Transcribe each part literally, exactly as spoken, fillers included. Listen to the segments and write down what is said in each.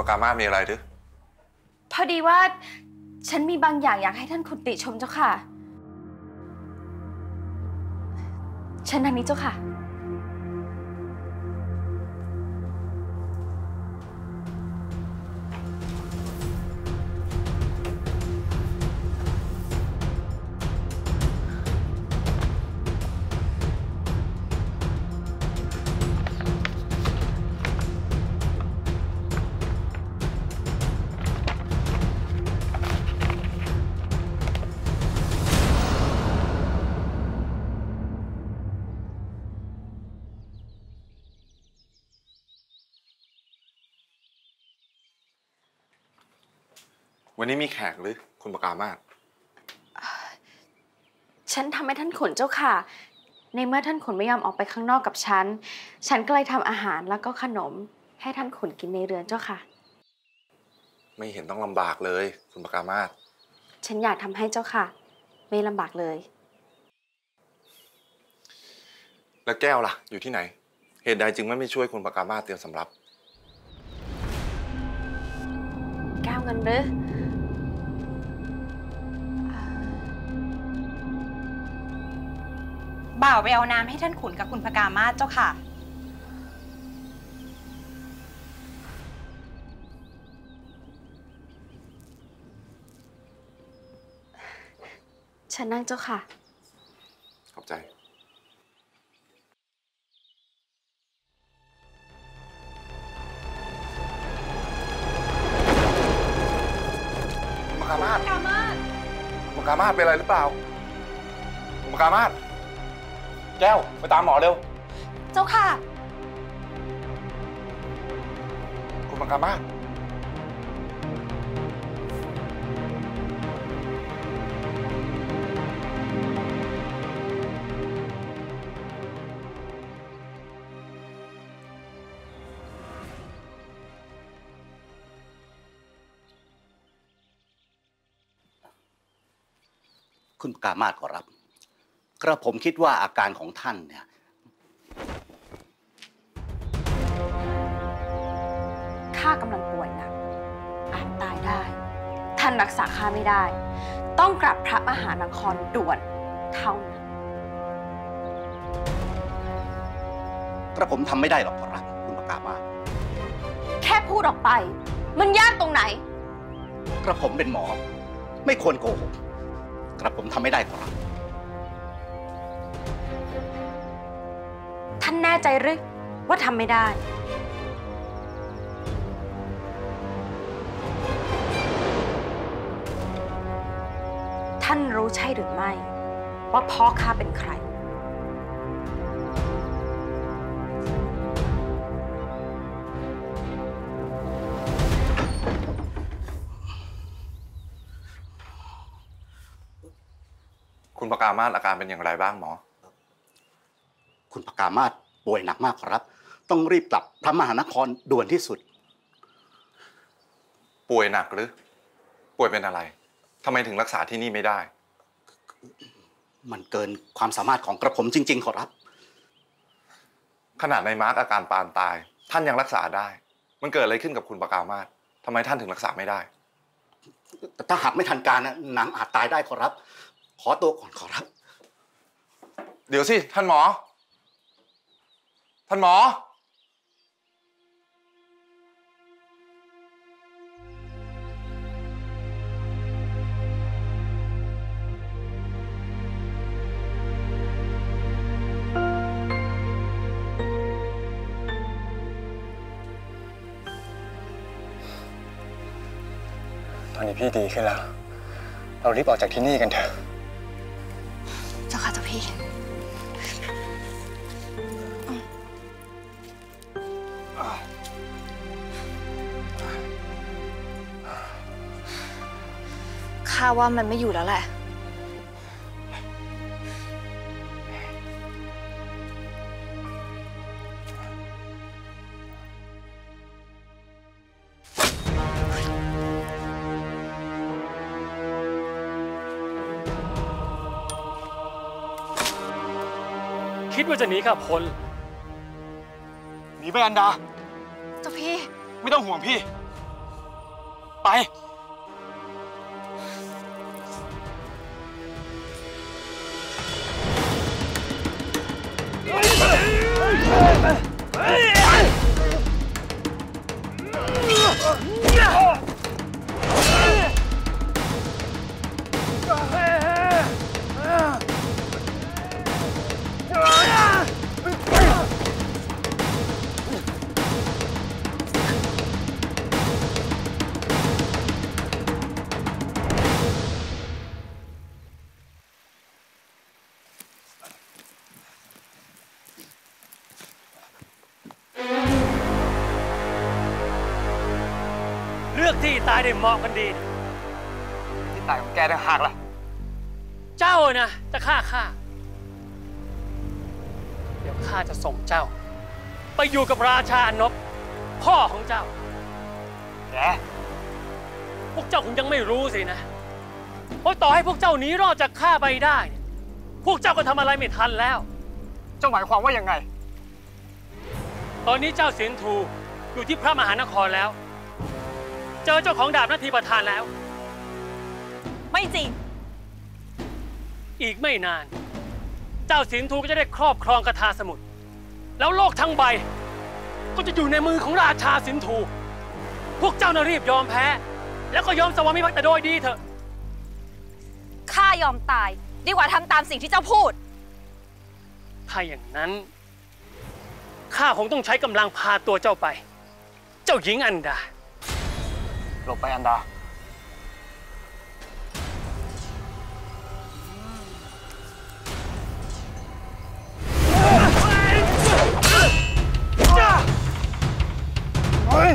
กามามีอะไรหรือพอดีว่าฉันมีบางอย่างอยากให้ท่านขุนติชมเจ้าค่ะเชิญทางนี้เจ้าค่ะวันนี้มีแขกหรือคุณปกามาศฉันทำให้ท่านขุนเจ้าค่ะในเมื่อท่านขุนไม่ยอมออกไปข้างนอกกับฉันฉันก็เลยทำอาหารแล้วก็ขนมให้ท่านขุนกินในเรือนเจ้าค่ะไม่เห็นต้องลำบากเลยคุณปกามาศฉันอยากทำให้เจ้าค่ะไม่ลำบากเลยแล้วแก้วล่ะอยู่ที่ไหนเหตุใดจึงไม่ไปช่วยคุณปกามาศเตรียมสำรับแก้วเงินหรือบ่าวไปเอาน้ำให้ท่านขุนกับคุณพกามาศเจ้าค่ะฉันนั่งเจ้าค่ะขอบใจปกามาศปกามาศปกามาศเป็นอะไรหรือเปล่าปกามาศแก้วไปตามหมอเร็วเจ้าค่ะคุณปกามาศคุณปกามาศขอรับกระผมคิดว่าอาการของท่านเนี่ยข้ากำลังป่วยหนักอาจตายได้ท่านรักษาข้าไม่ได้ต้องกลับพระมหานครด่วนเท่านั้นกระผมทำไม่ได้หรอกขอรับคุณปกามาศแค่พูดออกไปมันยากตรงไหนกระผมเป็นหมอไม่ควรโกหกกระผมทำไม่ได้ขอรับท่านแน่ใจหรือว่าทำไม่ได้ท่านรู้ใช่หรือไม่ว่าพ่อข้าเป็นใครคุณปกามาศอาการเป็นอย่างไรบ้างหมอคุณปกามาศป่วยหนักมากครับต้องรีบกลับพระมหานครด่วนที่สุดป่วยหนักหรือป่วยเป็นอะไรทำไมถึงรักษาที่นี่ไม่ได้มันเกินความสามารถของกระผมจริงๆขอรับขนาดในมาร์กอาการปานตายท่านยังรักษาได้มันเกิดอะไรขึ้นกับคุณปกามาศทำไมท่านถึงรักษาไม่ได้แต่ถ้าหากไม่ทันการนะนางอาจตายได้ขอรับขอตัวก่อนขอรับเดี๋ยวสิท่านหมอท่านหมอตอนนี้พี่ดีขึ้นแล้วเรารีบออกจากที่นี่กันเถอะเจ้าค่ะเจ้าพี่ข้าว่ามันไม่อยู่แล้วแหละคิดว่าจะหนีข้าพ้นหนีไปอันดาเจ้าพี่ไม่ต้องห่วงพี่ไปเลือกที่ตายได้เหมาะกันดีที่ตายของแกต่างหากล่ะเจ้านะจะฆ่าข้าเดี๋ยวข้าจะส่งเจ้า ไปอยู่กับราชานพพ่อของเจ้าแกพวกเจ้าคงยังไม่รู้สินะเพราะต่อให้พวกเจ้าหนีรอดจากข้าไปได้เนี่ยพวกเจ้าก็ทำอะไรไม่ทันแล้วเจ้าหมายความว่ายังไงตอนนี้เจ้าเสียนทูอยู่ที่พระมหานครแล้ว เจอเจ้าของดาบนาทีประธานแล้วไม่จริงอีกไม่นาน เจ้าสินทูก็จะได้ครอบครองกทาสมุทรแล้วโลกทั้งใบก็จะอยู่ในมือของราชาสินทูพวกเจ้าน่ะรีบยอมแพ้ แล้วก็ยอมสวามิภักดิ์แต่โดยดีเถอะข้ายอมตายดีกว่าทำตามสิ่งที่เจ้าพูดถ้าอย่างนั้นข้าคงต้องใช้กำลังพาตัวเจ้าไป เจ้าหญิงอันดาหลบไปอันดาเฮ้ย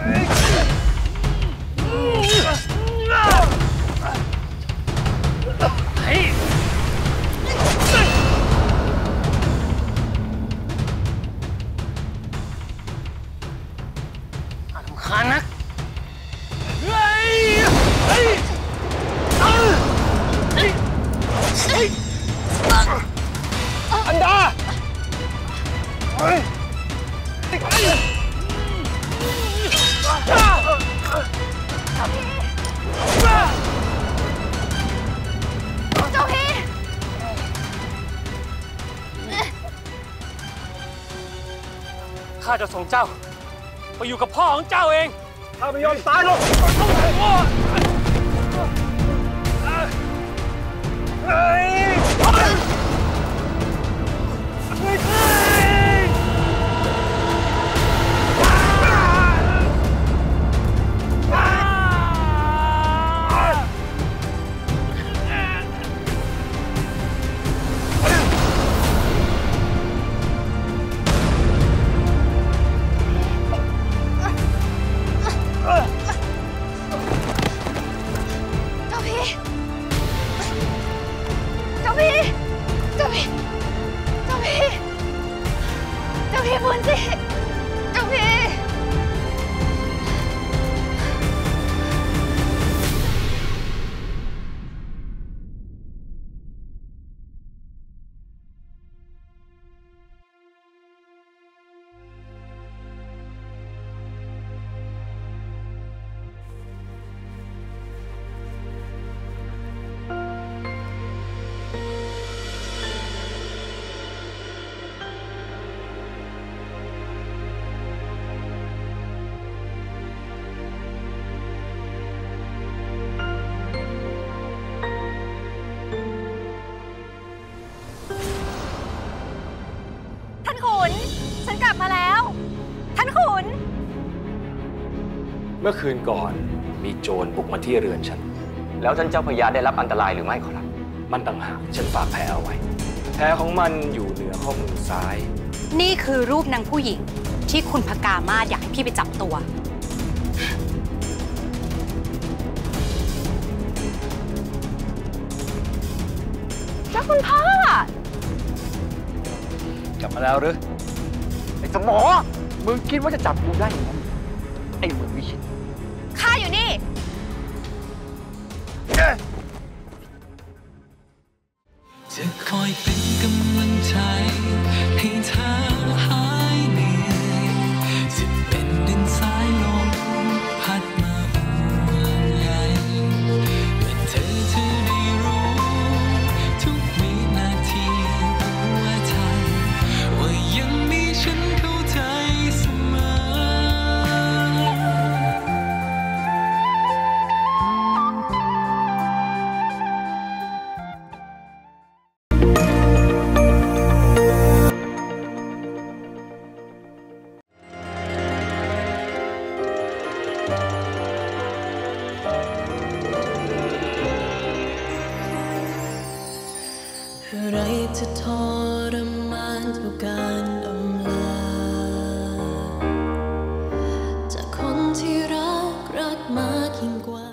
อารมณ์ขันนักเฮ้ยเฮ้ยอันดาเฮ้ยเจ้าพี่ข้าจะส่งเจ้าไปอยู่กับพ่อของเจ้าเองข้าไม่ยอมตายหรอกเฮ้ยเมื่อคืนก่อนมีโจรบุกมาที่เรือนฉันแล้วท่านเจ้าพญาได้รับอันตรายหรือไม่ขอรับมันต่างหากฉันฝากแผลเอาไว้แผลของมันอยู่เหนือข้อมือซ้ายนี่คือรูปนางผู้หญิงที่คุณพกามาศอยากให้พี่ไปจับตัวแล้วคุณพ่อกลับมาแล้วหรือไอ้สมอมึงคิดว่าจะจับกูได้ยังไงไอ้มือวิชิตข้าอยู่นี่จะคอยเป็นกำลังใจให้เธอหายเหนื่อยจะเป็นดินสายลมพัดมาห่วงจะทรมานกับการอำลาจากคนที่รักรักมากยิ่งกว่า